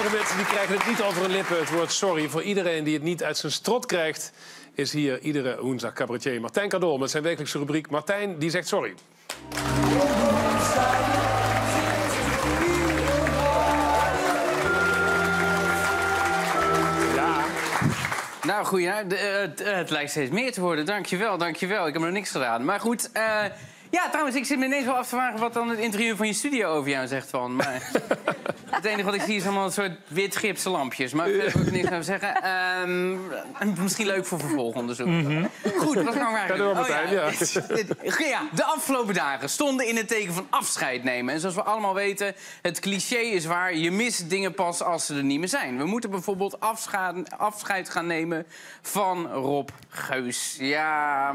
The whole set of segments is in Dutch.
Sommige mensen die krijgen het niet over hun lippen, het woord sorry. Voor iedereen die het niet uit zijn strot krijgt, is hier iedere woensdag cabaretier Martijn Kadoor met zijn wekelijkse rubriek Martijn die zegt sorry. Nou, goed, het lijkt steeds meer te worden. Dankjewel, dankjewel. Ik heb nog niks gedaan. Maar goed, ja, trouwens, ik zit me ineens wel af te vragen wat dan het interieur van je studio over jou zegt van. Maar het enige wat ik zie is allemaal een soort wit gipsen lampjes. Maar daar wil ik niks over zeggen. Misschien leuk voor vervolgonderzoek. Goed, wat kan ik eigenlijk ja, de afgelopen dagen stonden in het teken van afscheid nemen. En zoals we allemaal weten, het cliché is waar. Je mist dingen pas als ze er niet meer zijn. We moeten bijvoorbeeld afscheid gaan nemen van Rob Geus. Ja,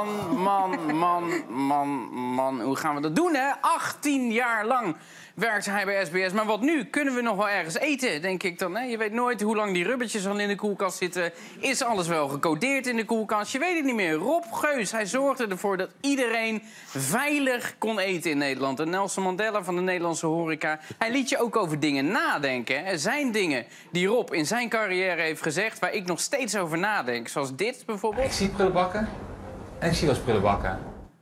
man, hoe gaan we dat doen, hè? 18 jaar lang werkte hij bij SBS. Maar wat nu? Kunnen we nog wel ergens eten, denk ik dan? Hè? Je weet nooit hoe lang die rubbertjes al in de koelkast zitten. Is alles wel gecodeerd in de koelkast? Je weet het niet meer. Rob Geus, hij zorgde ervoor dat iedereen veilig kon eten in Nederland. De Nelson Mandela van de Nederlandse horeca. Hij liet je ook over dingen nadenken. Er zijn dingen die Rob in zijn carrière heeft gezegd waar ik nog steeds over nadenk. Zoals dit bijvoorbeeld. Ik zie prullenbakken en ik zie wel eens prullenbakken.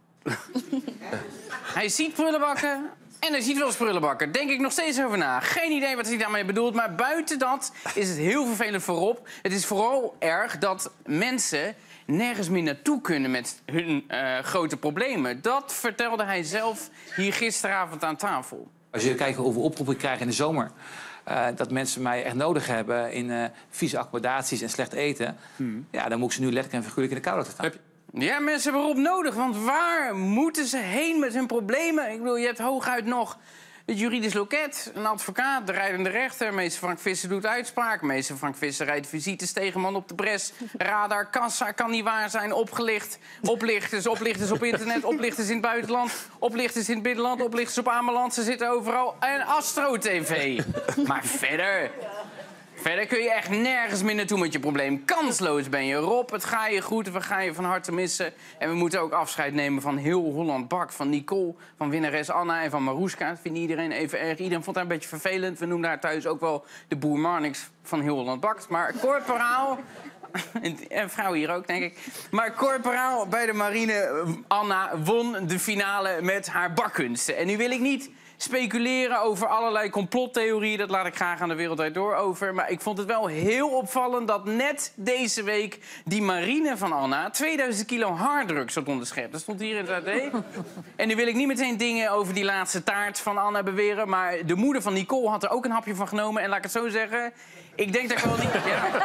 Hij ziet prullenbakken en hij ziet wel eens prullenbakken. Denk ik nog steeds over na. Geen idee wat hij daarmee bedoelt. Maar buiten dat is het heel vervelend voor Rob. Het is vooral erg dat mensen nergens meer naartoe kunnen met hun grote problemen. Dat vertelde hij zelf hier gisteravond aan tafel. Als je kijkt hoeveel oproepen ik krijg in de zomer, dat mensen mij echt nodig hebben in vieze accommodaties en slecht eten, ja, dan moet ik ze nu letterlijk en figuurlijk in de kou laten staan. Ja, mensen hebben Rob nodig, want waar moeten ze heen met hun problemen? Ik bedoel, je hebt hooguit nog het juridisch loket, een advocaat, de rijdende rechter. Meester Frank Visser doet uitspraak. Meester Frank Visser rijdt visites tegen man op de bres. Radar, kassa, kan niet waar zijn, opgelicht. Oplichters op internet, oplichters in het buitenland. Oplichters in het binnenland, oplichters op Ameland. Ze zitten overal. En Astro TV. Maar Verder kun je echt nergens meer naartoe met je probleem. Kansloos ben je. Rob, het gaat je goed, we gaan je van harte missen. En we moeten ook afscheid nemen van heel Holland Bakt. Van Nicole, van winnares Anna en van Marouska. Dat vindt iedereen even erg. Iedereen vond haar een beetje vervelend. We noemden haar thuis ook wel de boer Marnix van heel Holland Bakt. Maar corporaal... En vrouw hier ook, denk ik. Maar corporaal bij de marine, Anna, won de finale met haar bakkunsten. En nu wil ik niet speculeren over allerlei complottheorieën. Dat laat ik graag aan de Wereld Door over. Maar ik vond het wel heel opvallend dat net deze week die marine van Anna 2000 kilo harddrugs had onderschept. Dat stond hier in het AD. En nu wil ik niet meteen dingen over die laatste taart van Anna beweren. Maar de moeder van Nicole had er ook een hapje van genomen. En laat ik het zo zeggen, ik denk dat ik wel niet... Ja.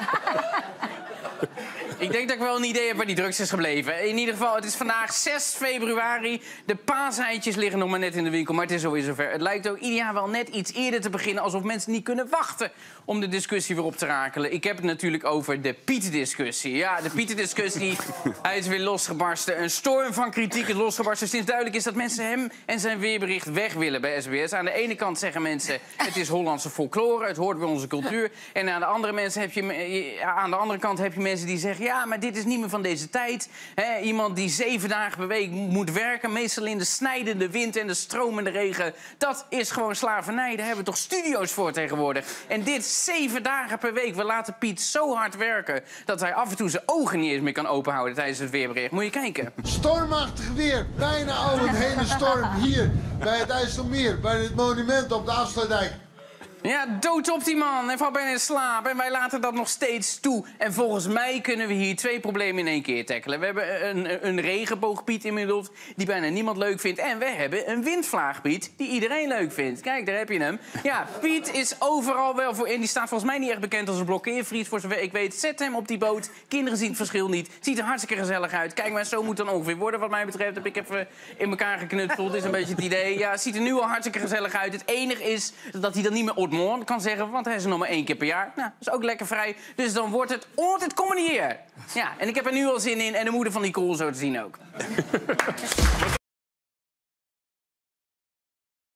Ik denk dat ik wel een idee heb waar die drugs is gebleven. In ieder geval, het is vandaag 6 februari. De paaseitjes liggen nog maar net in de winkel, maar het is alweer zover. Het lijkt ook ieder jaar wel net iets eerder te beginnen, alsof mensen niet kunnen wachten om de discussie weer op te rakelen. Ik heb het natuurlijk over de Pieten-discussie. Ja, de Pieten-discussie, hij is weer losgebarsten. Een storm van kritiek is losgebarsten sinds duidelijk is dat mensen hem en zijn weerbericht weg willen bij SBS. Aan de ene kant zeggen mensen, het is Hollandse folklore, het hoort bij onze cultuur. En aan de andere kant heb je mensen die zeggen, ja, maar dit is niet meer van deze tijd. He, iemand die 7 dagen per week moet werken, meestal in de snijdende wind en de stromende regen. Dat is gewoon slavernij. Daar hebben we toch studio's voor tegenwoordig. En dit 7 dagen per week. We laten Piet zo hard werken dat hij af en toe zijn ogen niet eens meer kan openhouden tijdens het weerbericht. Moet je kijken. Stormachtig weer. Bijna al een hele storm hier bij het IJsselmeer. Bij het monument op de Afsluitdijk. Ja, dood op die man. Hij valt bijna in slaap. En wij laten dat nog steeds toe. En volgens mij kunnen we hier 2 problemen in één keer tackelen. We hebben een regenboogpiet inmiddels die bijna niemand leuk vindt. En we hebben een windvlaagpiet die iedereen leuk vindt. Kijk, daar heb je hem. Ja, Piet is overal wel voor in. Die staat volgens mij niet echt bekend als een blokkeervries. Voor zover ik weet, zet hem op die boot. Kinderen zien het verschil niet. Ziet er hartstikke gezellig uit. Kijk maar, zo moet het dan ongeveer worden wat mij betreft. Heb ik even in elkaar geknutseld. Dit is een beetje het idee. Ja, het ziet er nu al hartstikke gezellig uit. Het enige is dat hij dan niet meer kan zeggen, want hij is er nog maar 1 keer per jaar. Nou, dat is ook lekker vrij. Dus dan wordt het altijd komende jaar. Ja, en ik heb er nu al zin in en de moeder van Nicole zo te zien ook.